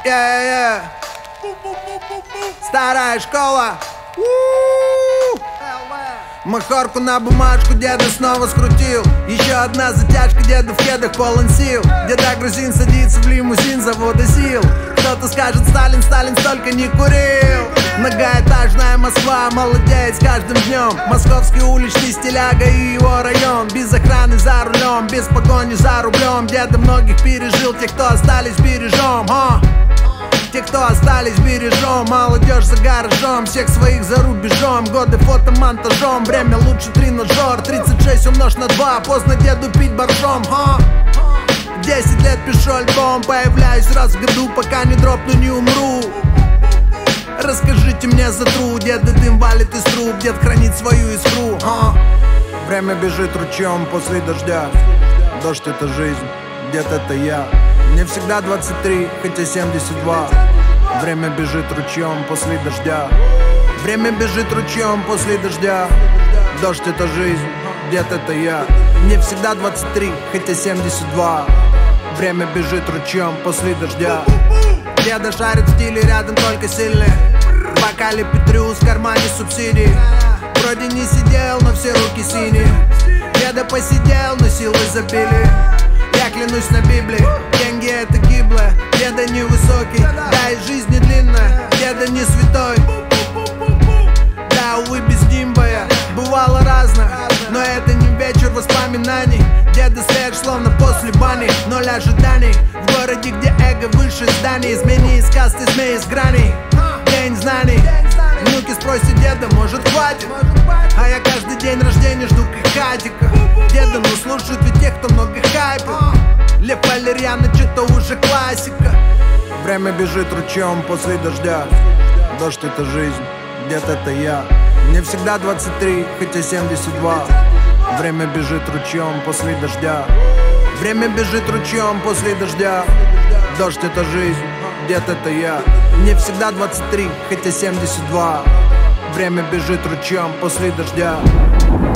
Старая школа. Махорку на бумажку деда снова скрутил. Еще одна затяжка, деда в кедах полон сил. Деда грузин садится в лимузин завода сил. Кто-то скажет: Сталин, Сталин столько не курил. Многоэтажная Москва молодеет с каждым днем. Московский уличный стиляга и его район. Без охраны за рулем, без погони за рублем. Деда многих пережил, те, кто остались, бережем. Те, кто остались, бережем. Молодежь за гаражом, всех своих за рубежом. Годы фотомонтажом, время лучше тренажер. 36 умножь на 2, поздно деду пить боржом. 10 лет пишу альбом, появляюсь раз в году, пока не дропну, не умру. Расскажите мне за труд, деда дым валит из труб, дед хранит свою искру. Время бежит ручьем после дождя. Дождь — это жизнь, дед — это я. Мне всегда 23, хотя 72. Время бежит ручьем после дождя. Время бежит ручьем после дождя. Дождь — это жизнь, дед — это я. Мне всегда 23, хотя 72. Время бежит ручьем после дождя. Деда шарит в стиле, рядом только сильные. В бокале Петрюс, в кармане субсидии. Вроде не сидел, но все руки синие. Деда посидел, но силы забили. Я клянусь на Библии, деньги — это гиблое. Деда невысокий, да и жизнь не длинная. Деда не святой, да, увы, без нимбая. Бывало разно, но это не вечер воспоминаний. Деда свеж, словно после бани. Ноль ожиданий в городе, где эго выше зданий. Измени из касты, змей из граней. День знаний. Внуки спросят деда, может хватит? А я каждый день рождения жду как хатика. Деда, ну слушают ведь тех, кто много хайпит. Лев Валерьяна, что-то уже классика. Время бежит ручьем после дождя. Дождь — это жизнь, дед — это я. Мне всегда 23, хотя 72. Время бежит ручьем после дождя. Время бежит ручьем после дождя. Дождь — это жизнь, дед — это я. Мне всегда 23, хотя 72. Время бежит ручьем после дождя.